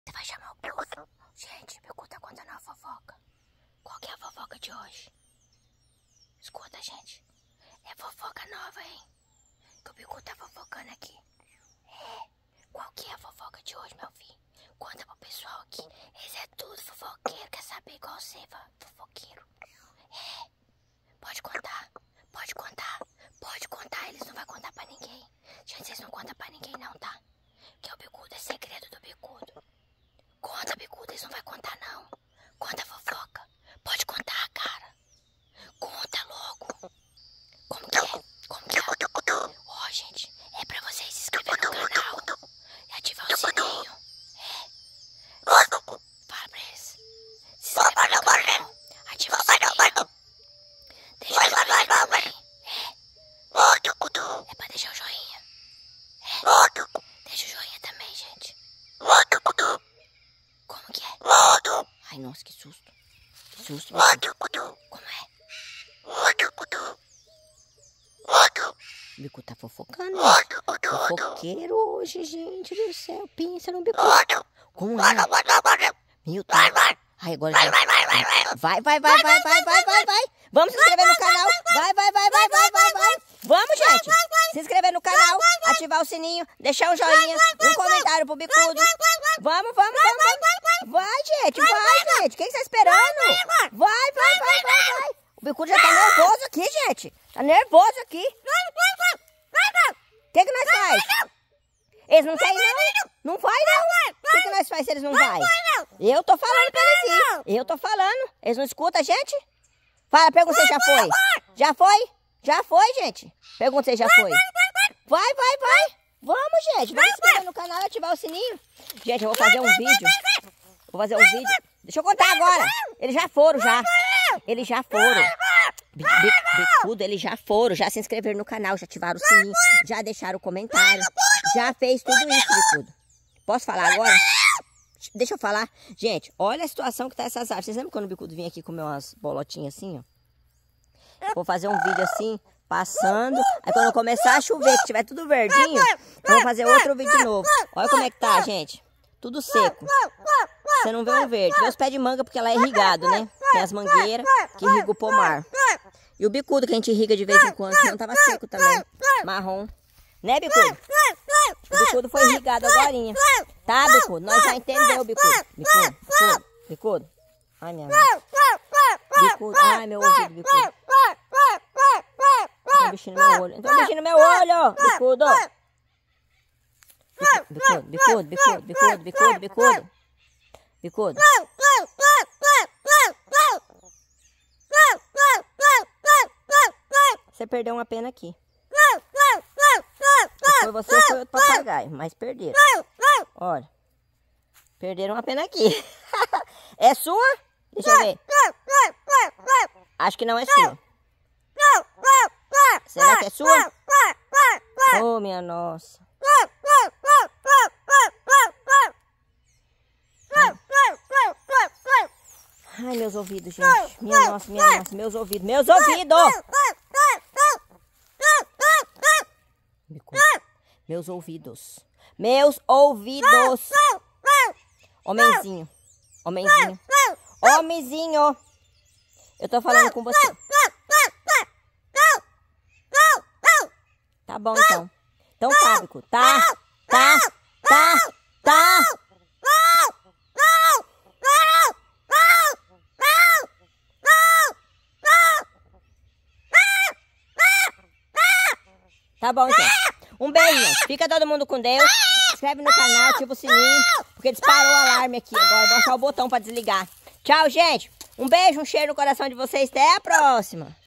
Você vai chamar o Bicudo? Gente, o Bicudo tá contando uma fofoca. Qual que é a fofoca de hoje? Escuta, gente. É fofoca nova, hein? Que o Bicudo tá fofocando aqui. Qual que é a fofoca de hoje, meu filho? Conta pro pessoal aqui. Eles é tudo fofoqueiro. Quer saber igual você, fofoqueiro? Pode contar. Pode contar. Pode contar. Eles não vão contar pra ninguém. Gente, vocês não contam pra ninguém não, tá? Que o Bicudo é segredo do Bicudo. Conta, Bicudo. Eles não vão contar, não. Conta a fofoca. Pode contar, cara. Conta logo. Como que é? Como que é? Ó, gente, é pra vocês se inscreverem no canal e ativar o sininho. Fala pra eles. Se inscrever no canal, ativa o sininho. Deixa o joinha também. É pra deixar o joinha. Deixa o joinha também, gente. Como que é? Ai, nossa, que susto. Que susto. Como é? O Bicudo tá fofocando, gente. Fofoqueiro hoje, gente do céu. Pensa no Bicudo. Como é? Meu Deus. Ai, agora já... Vai. Vamos se inscrever no canal. Vai. Vamos, gente. Se inscrever no canal, ativar o sininho, deixar um joinha, um comentário pro Bicudo. Vamos. Vai, gente. O que você tá esperando? Vai. O Bicudo já tá nervoso aqui, gente. Tá nervoso aqui. O que nós faz? Eles não querem, não? Não vai, não. O que nós faz se eles não vai? Eu tô falando pra eles ir. Eu tô falando. Eles não escutam a gente? Fala, pergunta se já foi. Já foi? Já foi, gente. Pergunta se já foi. Vai. Vamos, gente. Vamos se inscrever no canal e ativar o sininho. Gente, eu vou fazer um vídeo. Deixa eu contar agora. Eles já foram. Bicudo, eles já foram, já se inscreveram no canal, já ativaram o sininho, já deixaram o comentário, já fez tudo isso, Bicudo. Posso falar agora? Deixa eu falar. Gente, olha a situação que tá essas árvores. Vocês lembram quando o Bicudo vinha aqui comer umas bolotinhas assim, ó? Vou fazer um vídeo assim, passando. Aí quando começar a chover, que tiver tudo verdinho, eu vou fazer outro vídeo de novo. Olha como é que tá, gente. Tudo seco. Você não vê um verde. Vê os pés de manga porque ela é irrigado, né? Tem as mangueiras que irrigam o pomar. E o Bicudo que a gente irriga de vez em quando, senão tava seco também. Marrom. Né, Bicudo? O Bicudo foi irrigado agorinha. Tá, Bicudo? Nós já entendemos, Bicudo. Bicudo. Ai, minha mãe. Bicudo. Ai, meu ouvido, Bicudo. Tem um bichinho no meu olho. Bicudo. Bicudo. Você perdeu uma pena aqui. Foi você ou foi outro papagaio, mas perderam. Olha. Perderam uma pena aqui. É sua? Deixa eu ver. Acho que não é sua. Será que é sua? Oh, minha nossa. Ai, meus ouvidos, gente. Minha nossa, meus ouvidos. Meus ouvidos. Homenzinho. Eu tô falando com você. Tá bom, então. Então tá, Bicudo. Tá. Tá bom, então. Um beijo, gente. Fica todo mundo com Deus. Se inscreve no canal, ativa o sininho. Porque disparou o alarme aqui. Agora vou achar o botão pra desligar. Tchau, gente. Um beijo, um cheiro no coração de vocês. Até a próxima.